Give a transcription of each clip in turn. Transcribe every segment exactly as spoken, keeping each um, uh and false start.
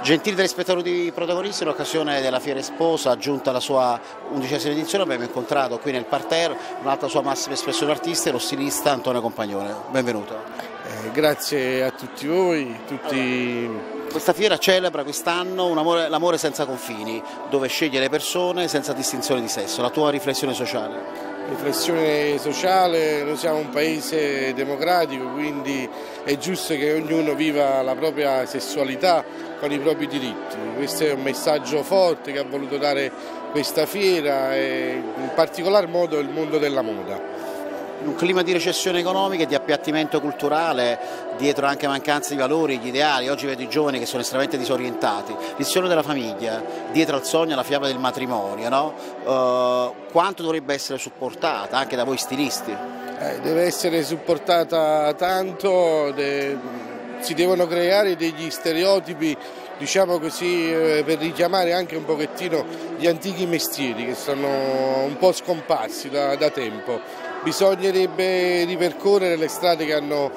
Gentili telespettatori protagonisti, in occasione della Fiera Esposa, giunta alla sua undicesima edizione, abbiamo incontrato qui nel parterre un'altra sua massima espressione artistica, lo stilista Antonio Compagnone. Benvenuto. Eh, grazie a tutti voi. Tutti... Questa fiera celebra quest'anno l'amore senza confini, dove sceglie le persone senza distinzione di sesso. La tua riflessione sociale? Riflessione sociale, noi siamo un paese democratico, quindi è giusto che ognuno viva la propria sessualità con i propri diritti. Questo è un messaggio forte che ha voluto dare questa fiera e in particolar modo il mondo della moda. In un clima di recessione economica e di appiattimento culturale, dietro anche mancanza di valori, di ideali, oggi vedo i giovani che sono estremamente disorientati, l'istituzione della famiglia, dietro al sogno alla fiaba del matrimonio, no? Uh, quanto dovrebbe essere supportata anche da voi stilisti? Eh, deve essere supportata tanto, de... si devono creare degli stereotipi, diciamo così, eh, per richiamare anche un pochettino gli antichi mestieri che sono un po' scomparsi da, da tempo. Bisognerebbe ripercorrere le strade che hanno,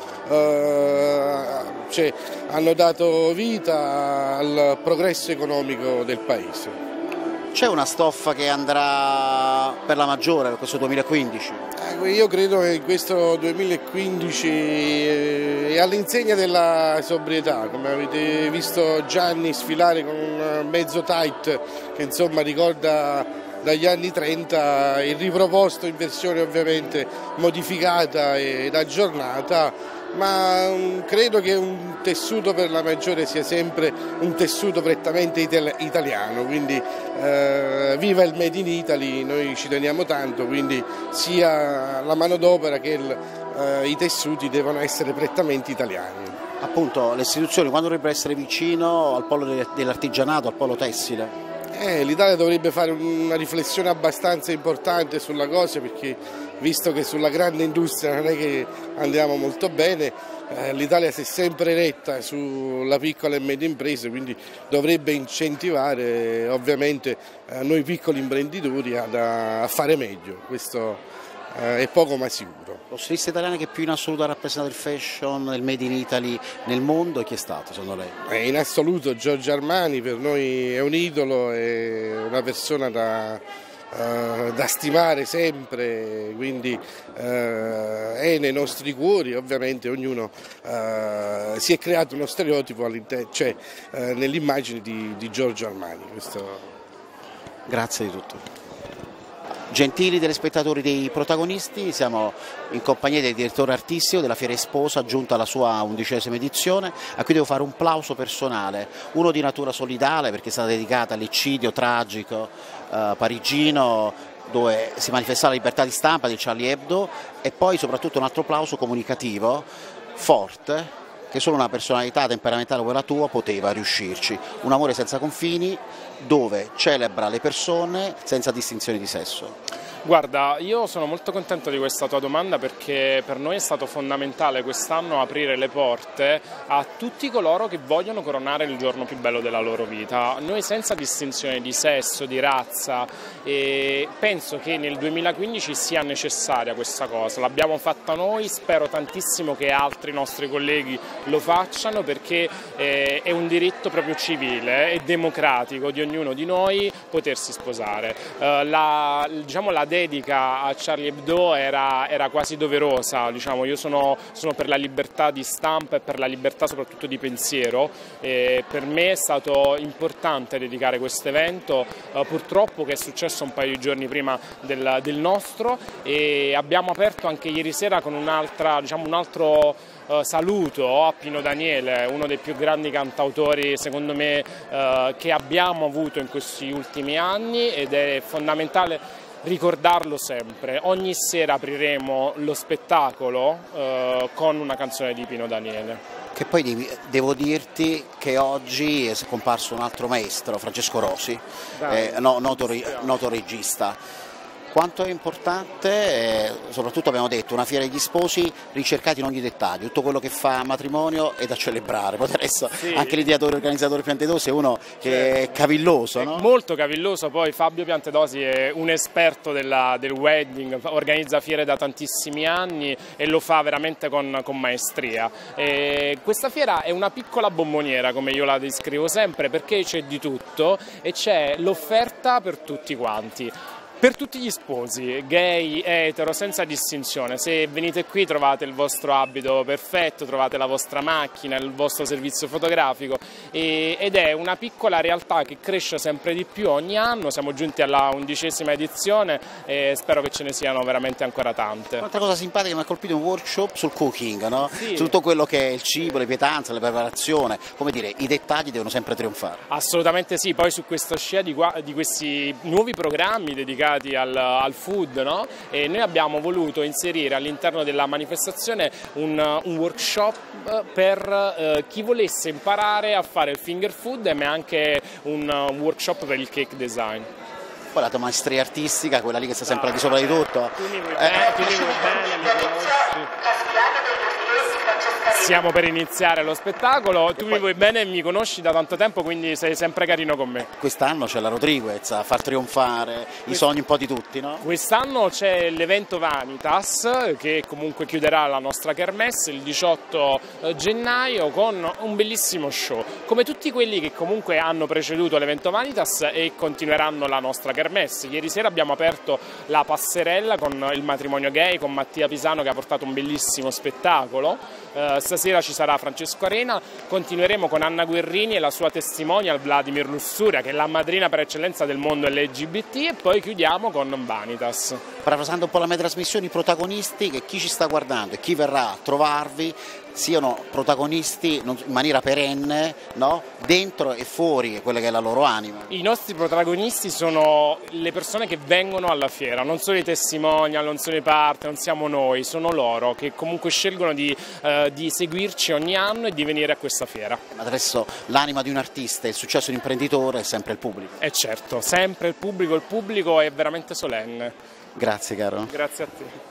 eh, cioè, hanno dato vita al progresso economico del Paese. C'è una stoffa che andrà per la maggiore per questo duemilaquindici? Eh, io credo che in questo duemilaquindici è all'insegna della sobrietà, come avete visto Gianni sfilare con un mezzo tight che insomma ricorda dagli anni trenta, il riproposto in versione ovviamente modificata ed aggiornata, ma credo che un tessuto per la maggiore sia sempre un tessuto prettamente italiano, quindi eh, viva il Made in Italy, noi ci teniamo tanto, quindi sia la manodopera che il, eh, i tessuti devono essere prettamente italiani. Appunto, le istituzioni quando dovrebbero essere vicino al polo dell'artigianato, al polo tessile? Eh, L'Italia dovrebbe fare una riflessione abbastanza importante sulla cosa, perché visto che sulla grande industria non è che andiamo molto bene, eh, l'Italia si è sempre retta sulla piccola e media impresa, quindi dovrebbe incentivare ovviamente eh, noi piccoli imprenditori ad, a fare meglio, questo eh, è poco ma sicuro. Lo stilista italiano che più in assoluto ha rappresentato il fashion, il Made in Italy nel mondo, chi è stato secondo lei? Eh, in assoluto Giorgio Armani per noi è un idolo, è una persona da... Uh, da stimare sempre, quindi uh, è nei nostri cuori, ovviamente ognuno uh, si è creato uno stereotipo cioè, uh, nell'immagine di, di Giorgio Armani. Questo... Grazie di tutto. Gentili telespettatori dei protagonisti, siamo in compagnia del direttore artistico della Fiera Esposa, giunta alla sua undicesima edizione, a cui devo fare un plauso personale, uno di natura solidale perché è stata dedicata all'eccidio tragico eh, parigino dove si manifesta la libertà di stampa di Charlie Hebdo, e poi soprattutto un altro plauso comunicativo forte che solo una personalità temperamentale come la tua poteva riuscirci. Un amore senza confini dove celebra le persone senza distinzione di sesso. Guarda, io sono molto contento di questa tua domanda perché per noi è stato fondamentale quest'anno aprire le porte a tutti coloro che vogliono coronare il giorno più bello della loro vita. Noi senza distinzione di sesso, di razza, e penso che nel duemilaquindici sia necessaria questa cosa. L'abbiamo fatta noi, spero tantissimo che altri nostri colleghi lo facciano perché eh, è un diritto proprio civile e democratico di ognuno di noi potersi sposare. Uh, la, diciamo, la dedica a Charlie Hebdo era, era quasi doverosa, diciamo. Io sono, sono per la libertà di stampa e per la libertà soprattutto di pensiero, e per me è stato importante dedicare questo evento, uh, purtroppo che è successo un paio di giorni prima del, del nostro, e abbiamo aperto anche ieri sera con un'altra, diciamo, un altro Uh, saluto a Pino Daniele, uno dei più grandi cantautori secondo me uh, che abbiamo avuto in questi ultimi anni, ed è fondamentale ricordarlo sempre. Ogni sera apriremo lo spettacolo uh, con una canzone di Pino Daniele. Che poi devi, devo dirti che oggi è scomparso un altro maestro, Francesco Rosi, eh, no, noto, noto regista. Quanto è importante, eh, soprattutto abbiamo detto, una fiera degli sposi ricercati in ogni dettaglio, tutto quello che fa matrimonio è da celebrare, poi adesso sì. Anche l'ideatore organizzatore Piantedosi è uno che è cavilloso, è no? Molto cavilloso, poi Fabio Piantedosi è un esperto della, del wedding, organizza fiere da tantissimi anni e lo fa veramente con, con maestria. E questa fiera è una piccola bomboniera, come io la descrivo sempre, perché c'è di tutto e c'è l'offerta per tutti quanti. Per tutti gli sposi, gay, etero, senza distinzione. Se venite qui trovate il vostro abito perfetto, trovate la vostra macchina, il vostro servizio fotografico e, ed è una piccola realtà che cresce sempre di più ogni anno. Siamo giunti alla undicesima edizione e spero che ce ne siano veramente ancora tante. Un'altra cosa simpatica che mi ha colpito è un workshop sul cooking, no? Sì. Su tutto quello che è il cibo, le pietanze, la preparazione, come dire, i dettagli devono sempre trionfare. Assolutamente sì, poi su questa scia di, di questi nuovi programmi dedicati Al, al food, no? E noi abbiamo voluto inserire all'interno della manifestazione un, un workshop per eh, chi volesse imparare a fare il finger food, ma anche un, un workshop per il cake design. Poi la tua maestria artistica, quella lì che sta sempre al di sopra di tutto. Tu mi vuoi bene, tu mi vuoi bene, mi conosci. Stiamo per iniziare lo spettacolo, tu mi vuoi bene e mi conosci da tanto tempo, quindi sei sempre carino con me. Quest'anno c'è la Rodriguez a far trionfare i sogni un po' di tutti, no? Quest'anno c'è l'evento Vanitas che comunque chiuderà la nostra kermesse il diciotto gennaio con un bellissimo show, come tutti quelli che comunque hanno preceduto l'evento Vanitas e continueranno la nostra kermesse. Ieri sera abbiamo aperto la passerella con il matrimonio gay, con Mattia Pisano che ha portato un bellissimo spettacolo. Uh, stasera ci sarà Francesco Arena, continueremo con Anna Guerrini e la sua testimonial Vladimir Lussuria che è la madrina per eccellenza del mondo L G B T e poi chiudiamo con Vanitas. Parafrasando un po' la mia trasmissione, i protagonisti, che chi ci sta guardando e chi verrà a trovarvi siano protagonisti in maniera perenne, no? Dentro e fuori quella che è la loro anima. I nostri protagonisti sono le persone che vengono alla fiera, non sono i testimonial, non sono i partner, non siamo noi, sono loro che comunque scelgono di, eh, di seguirci ogni anno e di venire a questa fiera. Adesso l'anima di un artista e il successo di un imprenditore è sempre il pubblico. Eh certo, sempre il pubblico, il pubblico è veramente solenne. Grazie caro. Grazie a te.